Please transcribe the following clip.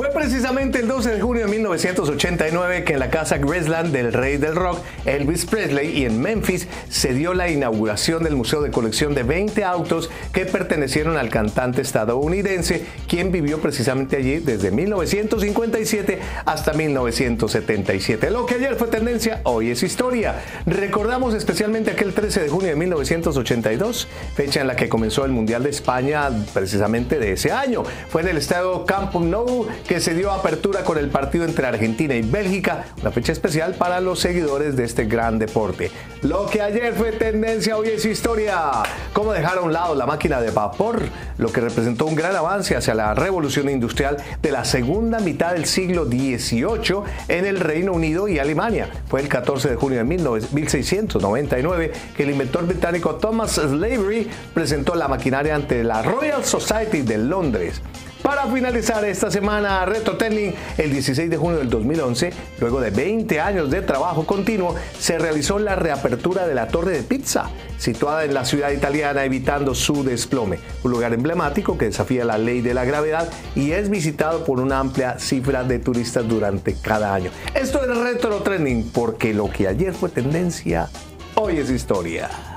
Fue precisamente el 12 de junio de 1989 que en la casa Graceland del rey del rock, Elvis Presley, y en Memphis se dio la inauguración del museo de colección de 20 autos que pertenecieron al cantante estadounidense, quien vivió precisamente allí desde 1957 hasta 1977. Lo que ayer fue tendencia, hoy es historia. Recordamos especialmente aquel 13 de junio de 1982, fecha en la que comenzó el Mundial de España precisamente de ese año. Fue en el estadio Camp Nou que se dio apertura con el partido entre Argentina y Bélgica, una fecha especial para los seguidores de este gran deporte. Lo que ayer fue tendencia, hoy es historia. Cómo dejar a un lado la máquina de vapor, lo que representó un gran avance hacia la revolución industrial de la segunda mitad del siglo XVIII en el Reino Unido y Alemania. Fue el 14 de junio de 1699 que el inventor británico Thomas Slavery presentó la maquinaria ante la Royal Society de Londres. Para finalizar esta semana, Retrotelling, el 16 de junio del 2011, luego de 20 años de trabajo continuo, se realizó la reapertura de la Torre de Pizza, situada en la ciudad italiana, evitando su desplome. Un lugar emblemático que desafía la ley de la gravedad y es visitado por una amplia cifra de turistas durante cada año. Esto es Retrotelling, porque lo que ayer fue tendencia, hoy es historia.